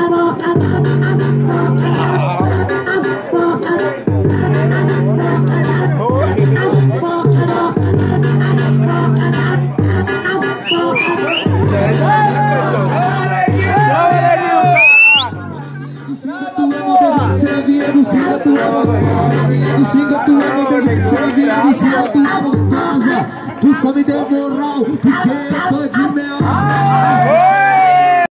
Tu só me deu moral porque eu tô de merda.